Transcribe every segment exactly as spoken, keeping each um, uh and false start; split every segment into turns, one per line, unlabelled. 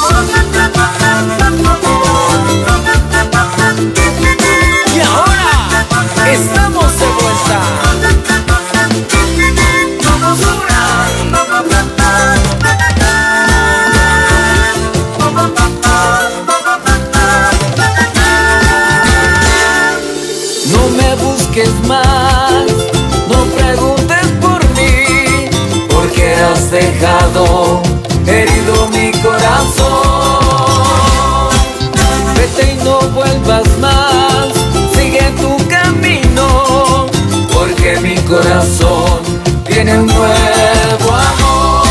Y ahora estamos de vuelta. No me busques más, no preguntes por mí, porque has dejado herido mi corazón. Vete y no vuelvas más, sigue tu camino, porque mi corazón tiene un nuevo amor.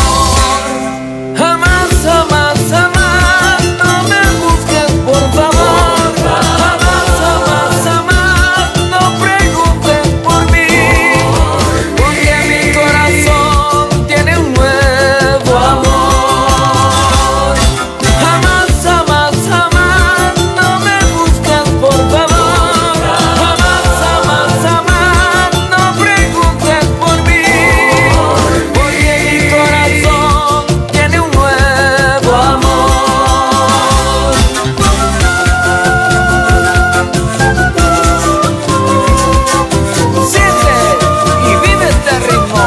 Jamás, jamás, jamás, no me busques por favor. Jamás, jamás, jamás, no preguntes por mí, porque mi corazón tiene un nuevo amor. Jamás, jamás, jamás, no me busques por favor. Jamás, jamás, jamás, no preguntes por mí, porque mi corazón tiene un nuevo amor. Siente y vive este ritmo.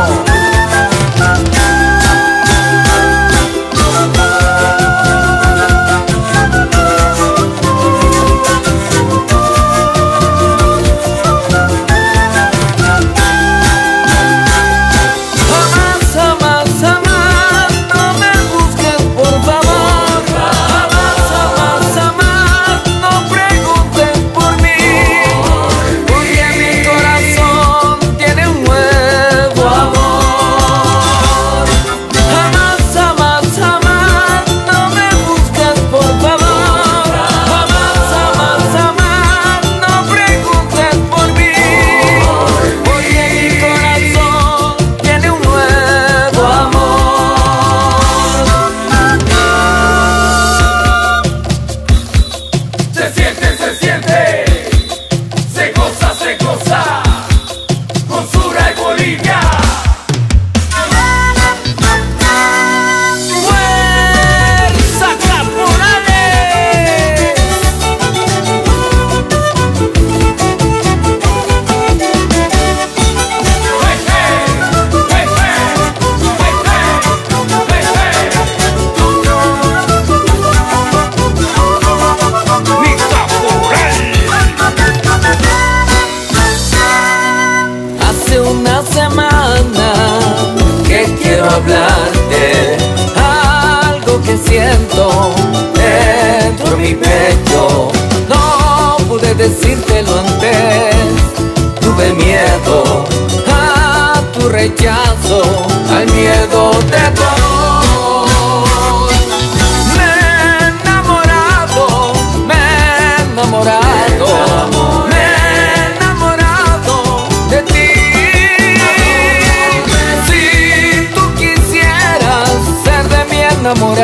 Jamás, jamás, jamás, no me busques por favor. Jamás, jamás, jamás, no preguntes por mí, porque mi corazón tiene un nuevo amor. Jamás, jamás, jamás, no me busques por favor. Jamás, jamás, jamás, no preguntes por mí, porque mi corazón tiene un nuevo amor.
Se siente, se siente, se goza, se goza, con Sura y Bolivia.
¡Fuerza, caporales!
Hey, hey, hey, hey, hey, hey, hey.
¡Mi caporal! Hace una semana que quiero hablarte, algo que siento dentro de mi pecho. No pude decírtelo antes, tuve miedo a tu rechazo, al miedo de tu amor. Me he enamorado, me he enamorado, me he enamorado de ti. Si tú quisieras ser de mi enamorado,